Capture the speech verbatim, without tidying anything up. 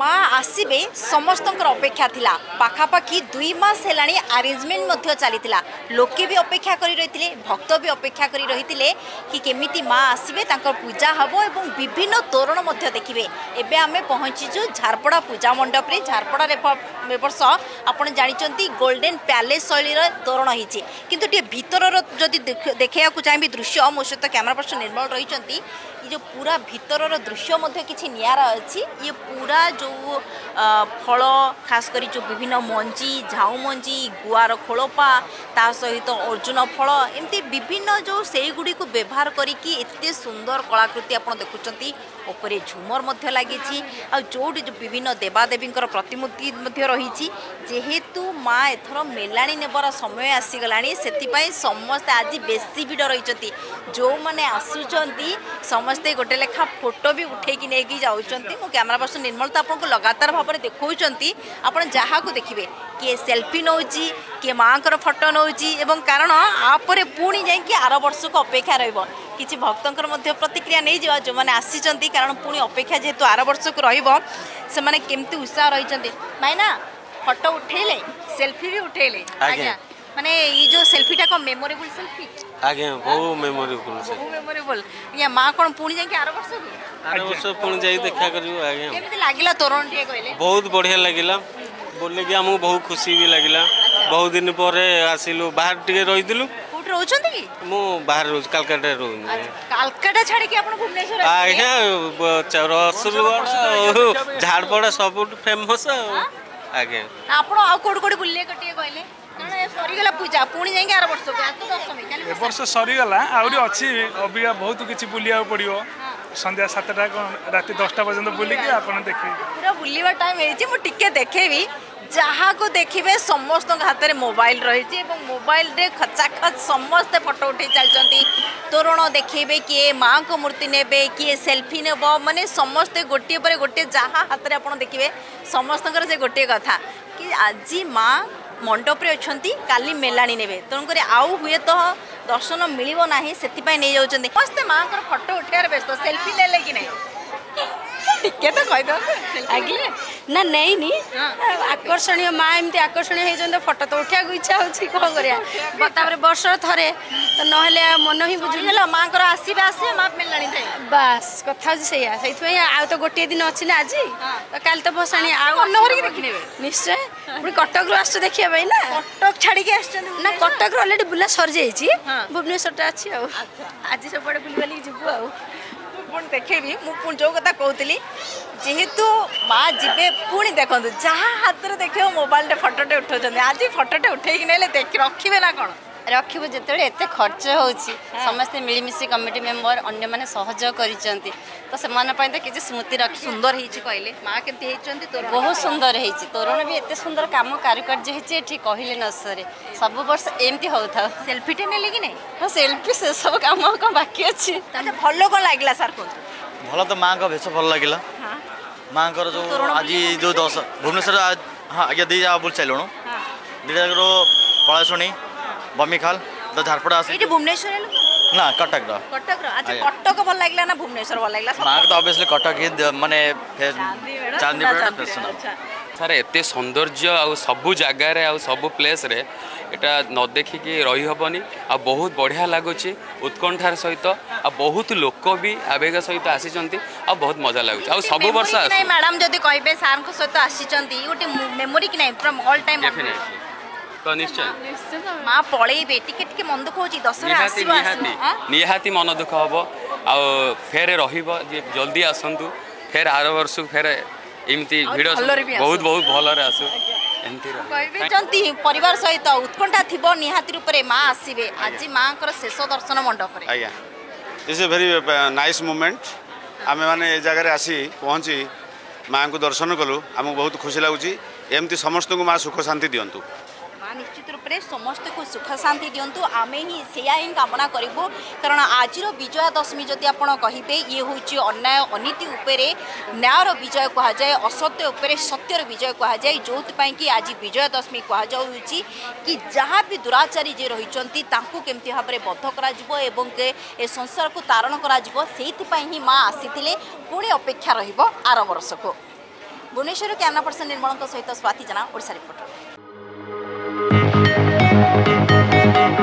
माँ आसबे समस्त अपेक्षा थिला पाखापाखि दुई मास हेलाणी आरेंजमेंट चली लोके भी अपेक्षा करी रही भक्त भी अपेक्षा करी रही कि केमिति माँ आसबे पूजा हम और विभिन्न तोरण देखिए। एबे आमे पहुँचीचु झारपड़ा पूजा मंडप रे। झारपड़ा वर्ष आप जानते गोल्डन पैलेस शैली तोरण होती किंतु टे भीतर जदि देखा चाहिए दृश्य मो सहित कैमरा पर्सन निर्मल रही जो पूरा भीतर दृश्य किसी नियारा अच्छी ये पूरा जो फल खास करी जो विभिन्न मंजी झाऊ मंजी गुआर खोलपा ता सहित अर्जुन फल एमती विभिन्न जो से गुड़ी को व्यवहार करके एते सुंदर कलाकृति आप देखुंत उपरे झुमर लगी जो विभिन्न देवादेवी प्रतिमूर्ति रही जेहेतु माँ एथर मेलाणी नेबार समय आसीगला से समस्ते आज बेसी भिड़ रही जो मैंने आसुंच समस्ते गोटे लेखा फोटो भी उठेकी नहीं जाऊँगी। मो कैमरा पर्सन निर्मल तो आपको लगातार भाव में देखते आप जहाँ को देखिए किए सेल्फी नौ किए माँ को फोटो नौ कारण आपरे पुणी जाकि आर वर्ष को अपेक्षा रही भक्तर मध्य प्रतिक्रिया नहीं जा जो मैंने आसी कारण पुणी अपेक्षा जेहेतु आर वर्ष को रही केमती उत्साह रही माइना फोटो उठेले सेल्फी भी उठेले आज्ञा माने ये जो सेल्फीटा को मेमोरेबल सेल्फी आगे बहु मेमोरेबल बहु मेमोरेबल या मां कोन पुणी जाके आरो वर्ष आरो वर्ष पुणी जाई देखा करियो आगे केमति लागिला तोरण टिए कहले बहुत बढ़िया लागिला बोले कि हमहु बहुत खुशी भी लागिला। बहुत दिन परे आसिलु बाहर टिके रहिदिलु कोठ रहउछन कि मु बाहर रोज कलकत्ता रहउ कलकत्ता छाड़ी के आपण भुवनेश्वर आज्ञा रसुलगढ़ झारपड़ा सब फेमस आगे आपण आ कोड कोड बुल्ले कटिए कहले सरीगला पूजा पुणी जाएंगे आर वर्ष ए वर्ष सरीगला आउरी अच्छी अबिया बहुत किछि बुलिया पड़ियो संध्या सातटा राति दसटा पर्यंत बुलिकी आपन देखि पूरा बुलिवा टाइम हेछि मु टिके देखेबी जहाँ को देखिए समस्त हाथ में मोबाइल रही मोबाइल रे खचाखच समस्ते फोटो उठे चलती तोरण देखिए किए माँ को मूर्ति नेबे किए सेल्फी नेब माने समस्ते गोटे पर गोटे जहाँ हाथ में आप देखिए समस्त से गोटे कथा कि आज माँ मंडप रे अछंती काली मेलाणी नेबे तेणुक आउ हुए तो दर्शन मिलिबो नाही सेति नहीं जाउछंती समस्ते माँ को फोटो उठार व्यस्त सेल्फी ले ले कि नहीं टिके तो कह दो आगे ना नहीं नी आकर्षणीय माँ एमती आकर्षणीय होते फोटो तो उठा इच्छा होची कौन कर वर्ष थे तो ना मन ही बुझे माँ को आसवे आसे माँ मिलनी बास कथा से आ तो गोटे दिन अच्छी ना आज तो काल तो भसाणी निश्चय पुणी कटक रू आस देखिए ना कटक छाड़ी ना कटक अलरेडी बुला सरी जाइए भुवनेश्वर अच्छी आज सब बुल जीवु आ पुणी देखेबी मुझे जो कथा कहती जेहेतु माँ जीवे पुणी देखो जहाँ हाथ में देख मोबाइल फोटोटे उठाऊँ आज फोटोटे उठेकी ना रखिए ना कौन रखिबो जेते एते खर्च होउची समस्त मिलीमिशी कमिटी मेंबर अन्य माने सहयोग करिसंती तो सेमाने पय त किछि स्मृति रख सुंदर हेछि कहले मां केमति हेचंती तोरण बहुत सुंदर हेछि तोरण भी एते सुंदर काम कारुकार्य हेछि एठी कहिले न सरे सब वर्ष एमती होता सेल्फी टे नेले कि नै हां सेल्फी से सब काम को बाकी अछि त भलो को लागला सर को भलो तो मां का भेष भल लागिला हां मां कर जो आज जो दस भुवनेश्वर हां आगे दे जा बोल चलोणो हां दिडा रो पळासुणी बमीखाल तो झारपड़ा आसी भुवनेश्वर ना कटक रो कटक रो अच्छा कटक भल लागला ना भुवनेश्वर भल लागला मां तो ऑब्वियसली कटक ही माने चांदी बेड़ा पर्सनल सर एते सौंदर्य आ सबु जगार आ सबु प्लेस रे एटा न देखिकी रही हेनी आ बहुत बढ़िया लगुच उत्कंठार सहित आ बहुत लोक भी आवेग सहित आसी आ बहुत मजा लगुच आ सब वर्ष मैडम जदि कहबे सार को सहित आसी गोटे मेमोरी कि नहीं फ्रॉम ऑल टाइम डेफिनेटली तो निश्चय माँ पलैबे टिके टिके मन दुख होची दसरा आसीबो निहाती मन दुख हबो आ फेर रहिबो जल्दी आसंतु फेर आर वर्ष फेर एमती भिड़ बहुत बहुत भल रे आसु एमती कहबे जंती परिवार सहित उत्कंठा थिबो निहाती रूप रे माँ आसीबे आज माँ कर शेष दर्शन मंडप रे आज्ञा it's a very nice moment आमे माने ए जगह रे आसी पहुंची माँ को दर्शन कलु आमको बहुत खुशी लगुची एमती समस्त को माँ सुख शांति दियंतु निश्चित रूप से समस्त को सुख शांति दिंतु आमे ही सेया ही कामना करूँ कारण आज विजया दशमी जदि आप कहे ये हूँ अन्याय अनीति उपरे न्यायर विजय कहुए असत्य उपरे सत्यर विजय कहुए जो कि आज विजया दशमी कहुच्छी कि जहाँ भी दुराचारी जे रही केमती भाव में बद्ध कर संसार को तारण कर माँ आसी पुणी अपेक्षा रही आर वर्ष को भुवनेश्वर कैमरा पर्सन निर्मल सहित स्वाति जना ओडिशा रिपोर्टर।